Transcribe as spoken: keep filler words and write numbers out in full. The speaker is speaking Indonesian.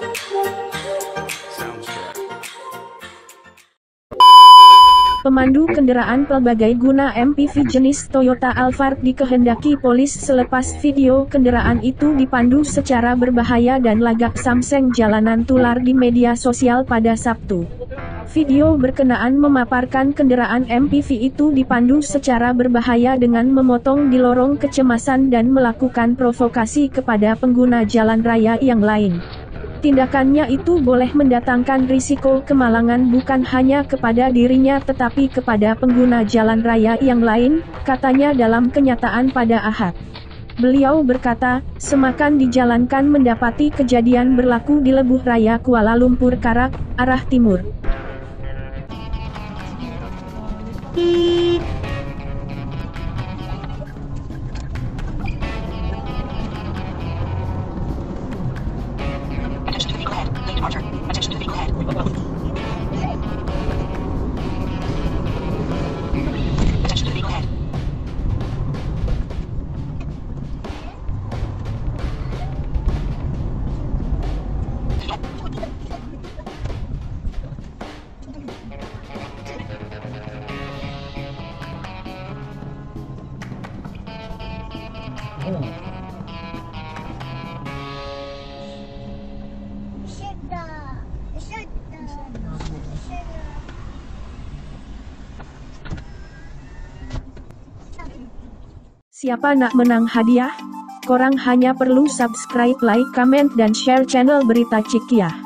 Pemandu kendaraan pelbagai guna M P V jenis Toyota Alphard dikehendaki polis selepas video kendaraan itu dipandu secara berbahaya dan lagak samseng jalanan tular di media sosial pada Sabtu. Video berkenaan memaparkan kendaraan M P V itu dipandu secara berbahaya dengan memotong di lorong kecemasan dan melakukan provokasi kepada pengguna jalan raya yang lain. Tindakannya itu boleh mendatangkan risiko kemalangan bukan hanya kepada dirinya tetapi kepada pengguna jalan raya yang lain, katanya dalam kenyataan pada Ahad. Beliau berkata, semakan dijalankan mendapati kejadian berlaku di Lebuh Raya Kuala Lumpur Karak, arah timur. Siapa nak menang hadiah? Korang hanya perlu subscribe, like, comment dan share channel Berita Cikiah.